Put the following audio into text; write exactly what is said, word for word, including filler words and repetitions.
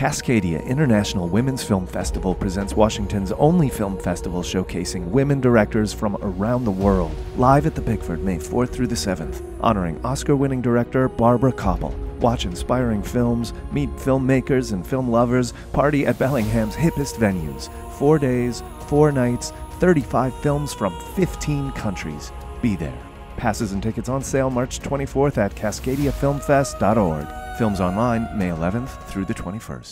Cascadia International Women's Film Festival presents Washington's only film festival showcasing women directors from around the world. Live at the Bickford, May fourth through the seventh, honoring Oscar-winning director Barbara Koppel. Watch inspiring films, meet filmmakers and film lovers, party at Bellingham's hippest venues. Four days, four nights, thirty-five films from fifteen countries. Be there. Passes and tickets on sale March twenty-fourth at cascadia film fest dot org. Films online May eleventh through the twenty-first.